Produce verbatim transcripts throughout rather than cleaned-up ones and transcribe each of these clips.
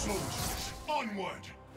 Soldiers, onward!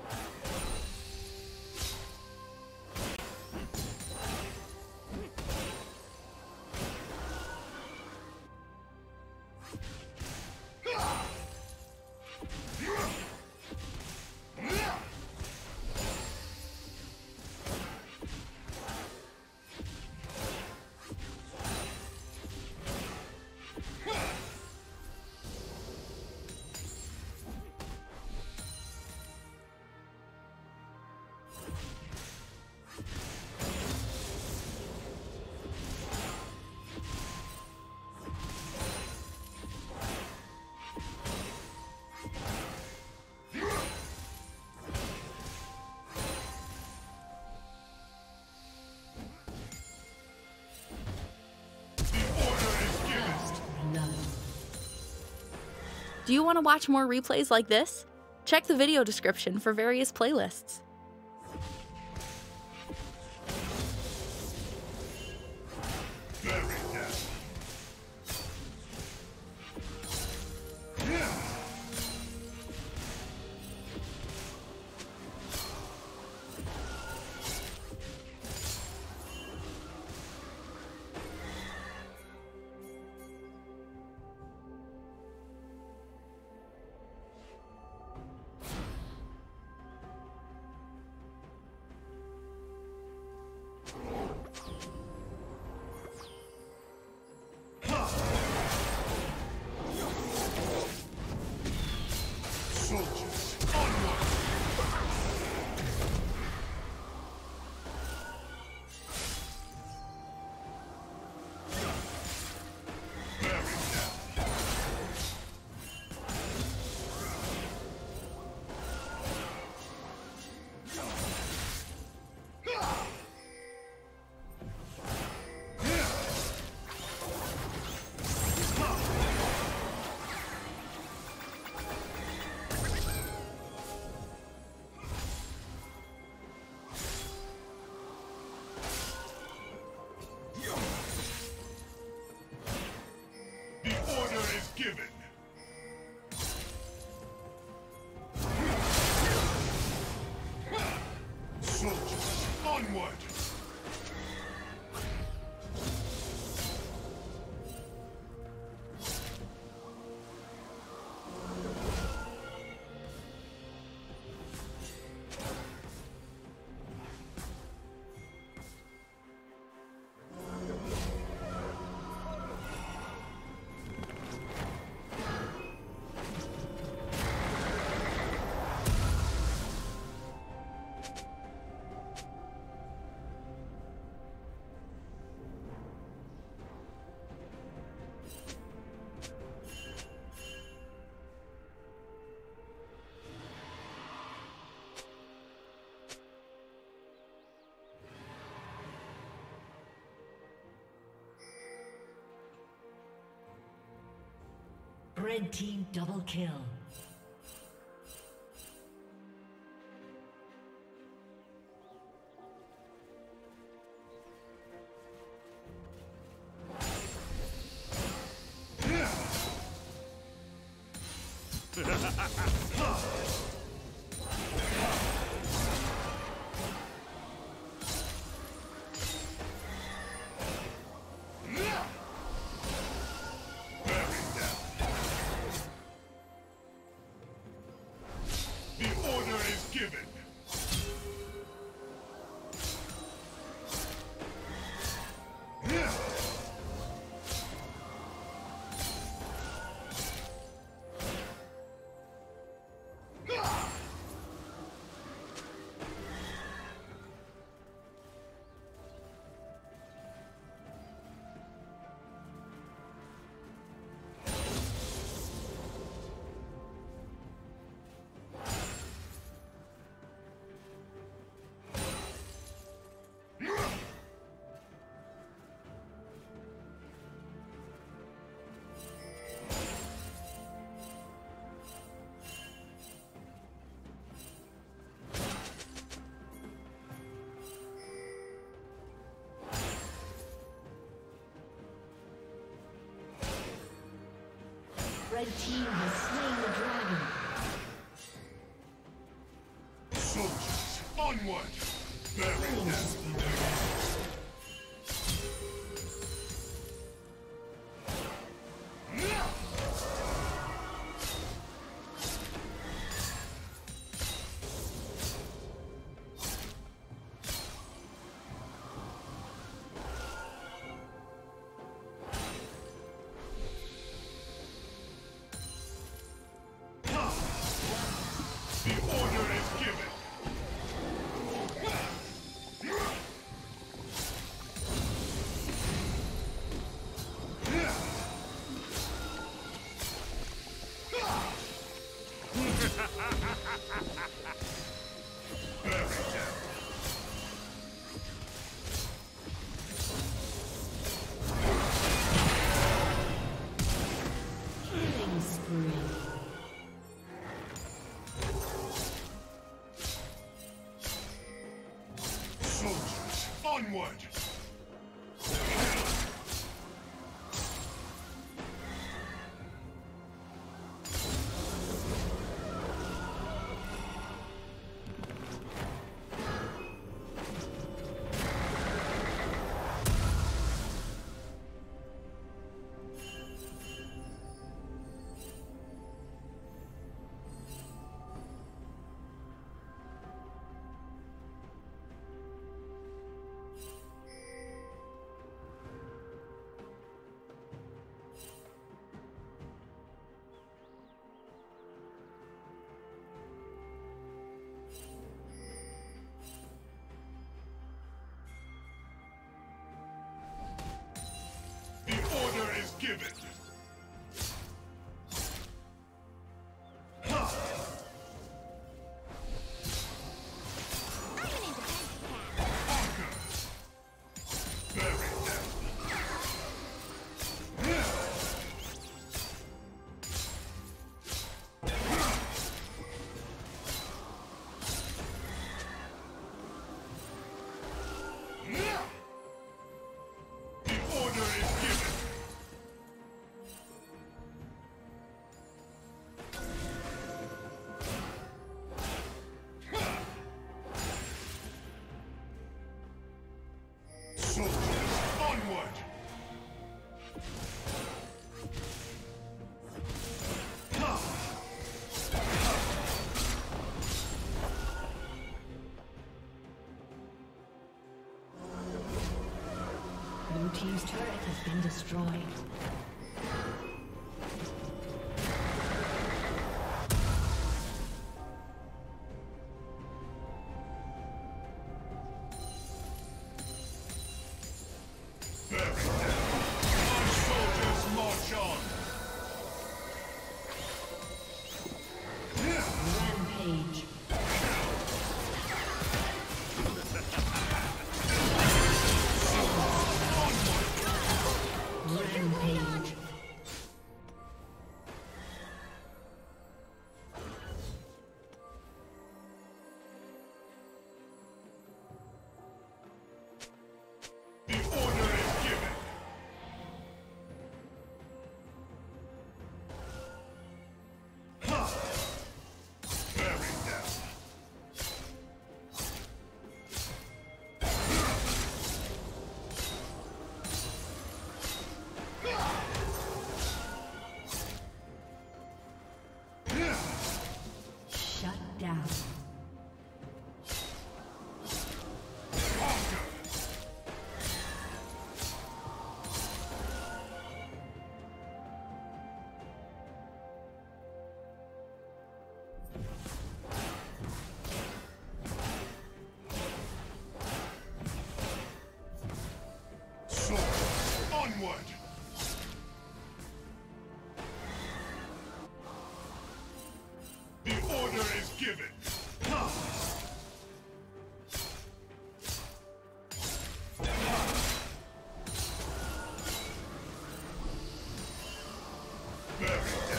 Do you want to watch more replays like this? Check the video description for various playlists. Given. Soldiers, onward! Red team double kill. Given. Red team has slain the dragon. soldiers, onward! Bury them! The order is given! Bury them! Killing spree. Soldiers, onward! The order is given! Conquer! Bury them! The order is given! Soldiers, onward! Blue team's turret has been destroyed. Bury them! My soldiers march on! Rampage. Rampage. The order is given! Bury them! Shut down. Conquer! Soldiers, onward! The order is given! Bury them!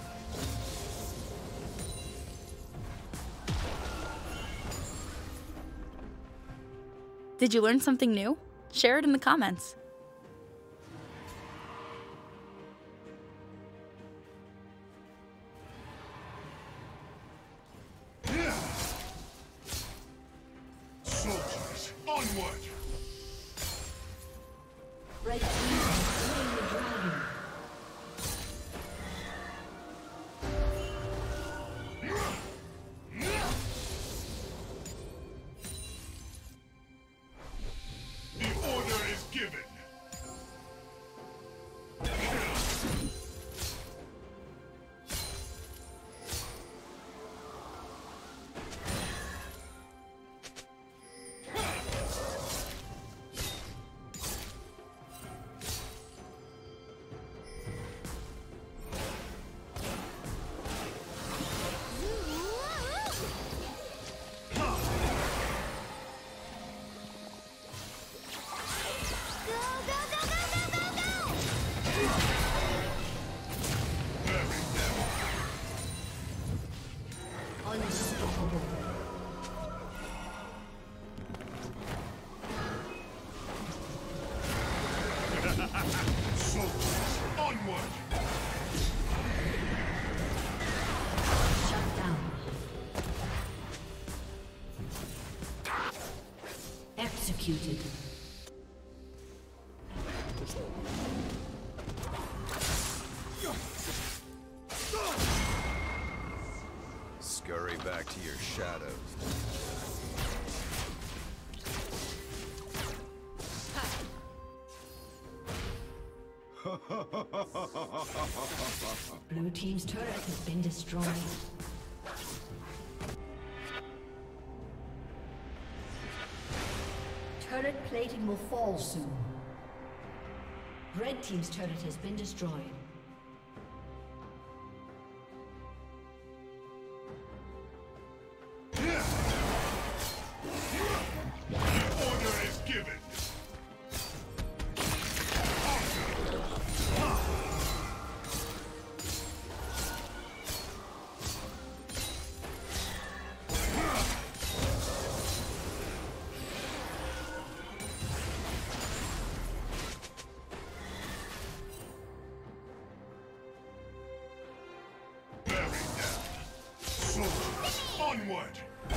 Did you learn something new? Share it in the comments. Onward! Red team has slain the dragon. The order is given! Soldiers, onward! Shut down. Executed. Scurry back to your shadows. Blue team's turret has been destroyed. Turret plating will fall soon. Red team's turret has been destroyed. The order is given! Soldiers, onward!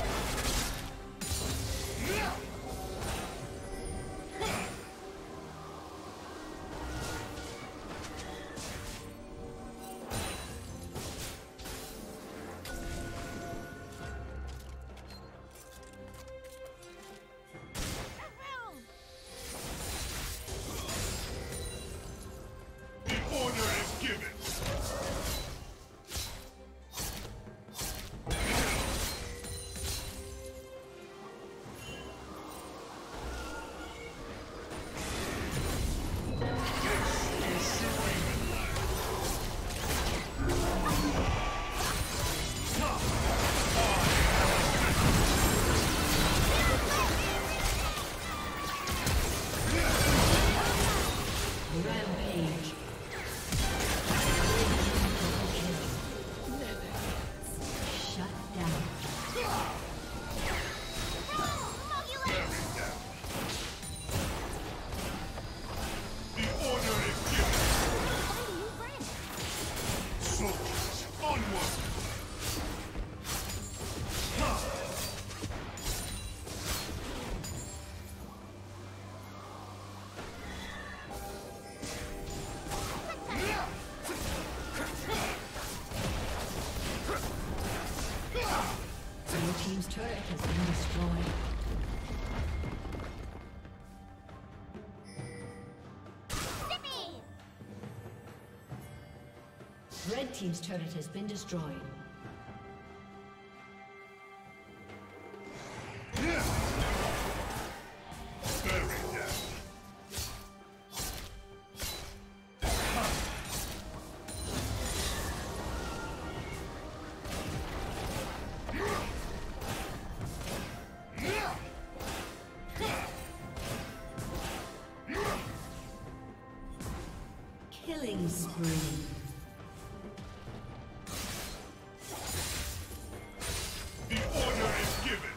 The order is given! Rampage. Shut down. The order is given! Soldiers, onward! Blue team's turret has been destroyed. Red team's turret has been destroyed. Bury them! Killing spree. The order is given!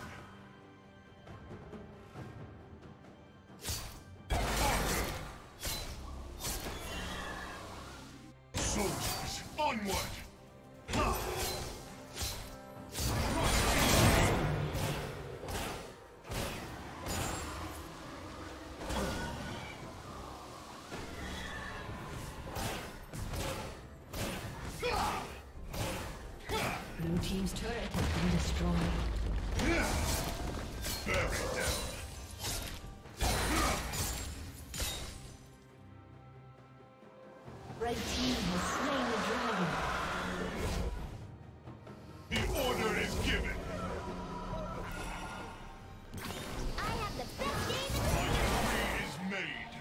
Soldiers, onward! Blue team's turret has been destroyed. Buried down. Red team has slain the dragon. The order is given. I have the best game in My decree is made.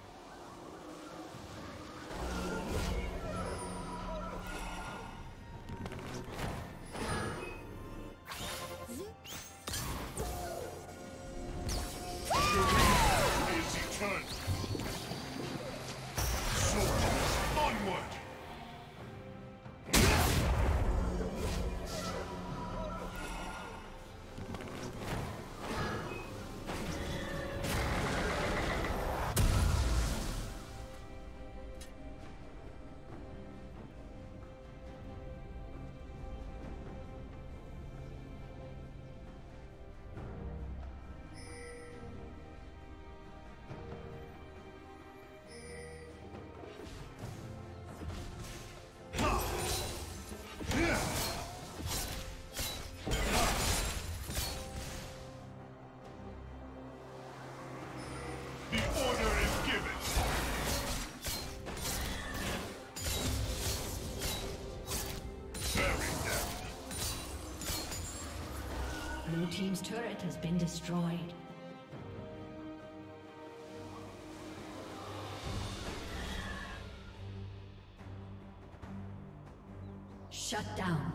Is eternal. Soldiers, onward! The order is given. Buried down. Blue team's turret has been destroyed. Shut down.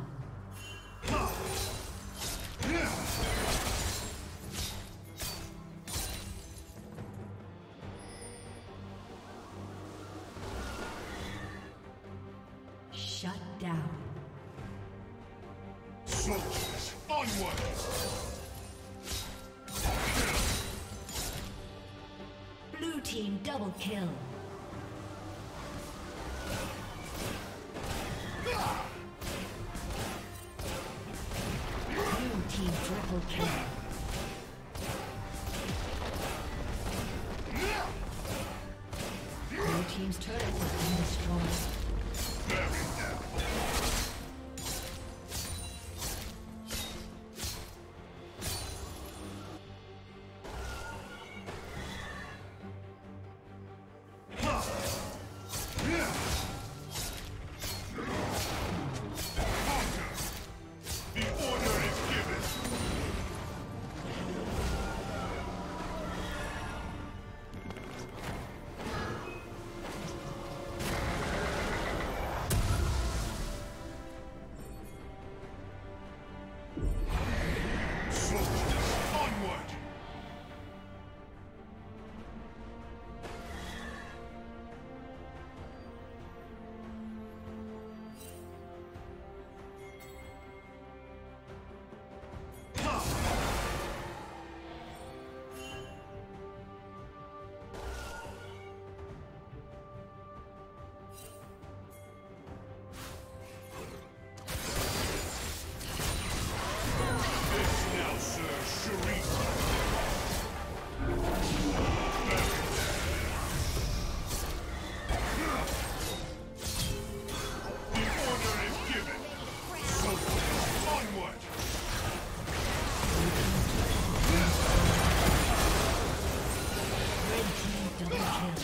Shut down. Soldiers, onward! Blue team double kill. Blue team triple kill. Blue team's turret has been destroyed. Buried down. The order is given. Soldiers, onward! This now serves Sharika. The order is given. Soldiers, onward! Red team double kill.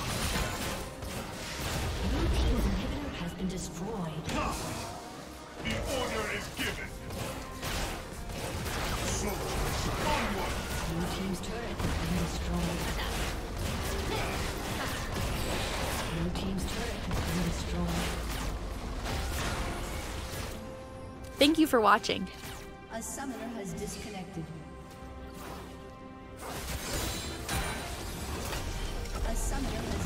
Blue team's inhibitor has been destroyed. The order is given. Soldiers, onward! Blue team's turret has been destroyed. Blue team's turret has been destroyed. Thank you for watching. A summoner has disconnected. A summoner has